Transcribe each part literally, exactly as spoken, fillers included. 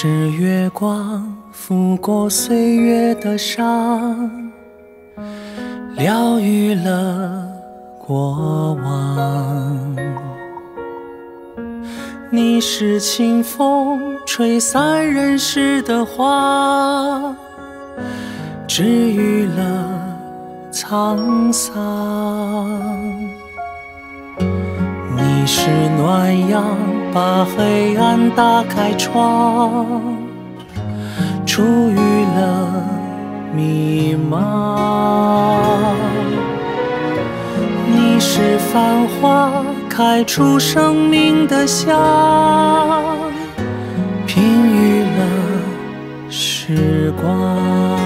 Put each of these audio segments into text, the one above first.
是月光拂过岁月的伤，疗愈了过往。你是清风吹散人世的花，治愈了沧桑。你是暖阳，把黑暗打开窗，除去了迷茫。你是繁花，开出生命的香，平愈了时光。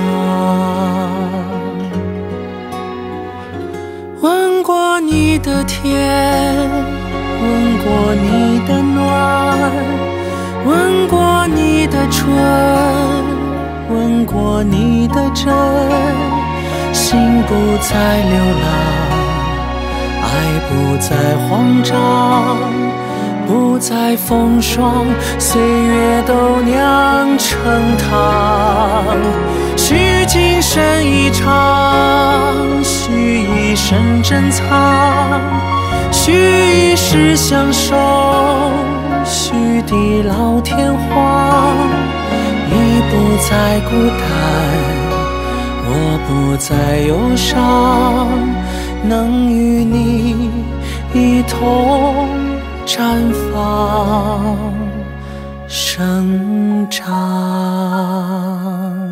吻过你的甜，吻过你的暖，吻过你的春，吻过你的真，心不再流浪，爱不再慌张，不再风霜，岁月都酿成汤。许今生一场，许一生珍藏，许一世相守，许地老天荒。你不再孤单，我不再忧伤，能与你一同绽放生长。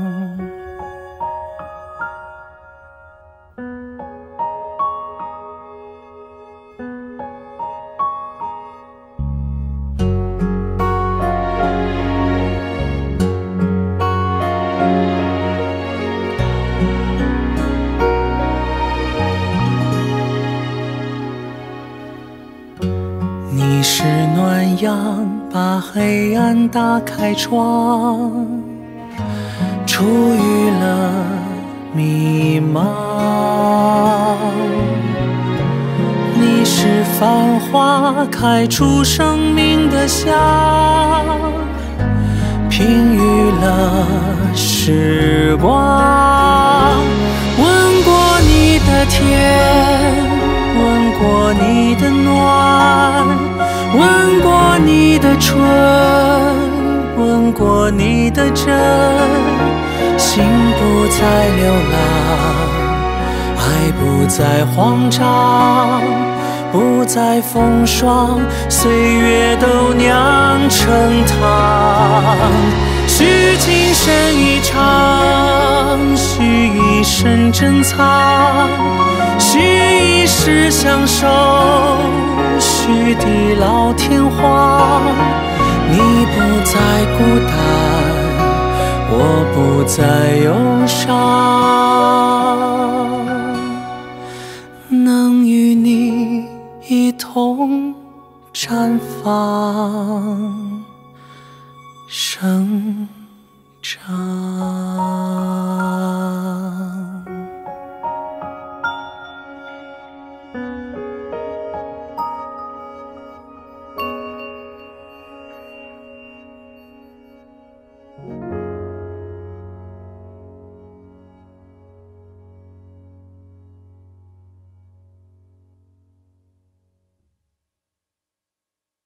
你是暖阳，把黑暗打开窗，除去了迷茫。你是繁花，开出生命的香，平愈了时光。吻过你的甜，吻过你的暖，吻过你的春，吻过你的真，心不再流浪，爱不再慌张，不再风霜，岁月都酿成汤。许今生一场，许一生珍藏，许一世相守，许地老天荒。你不再孤单，我不再忧伤，能与你一同绽放生长。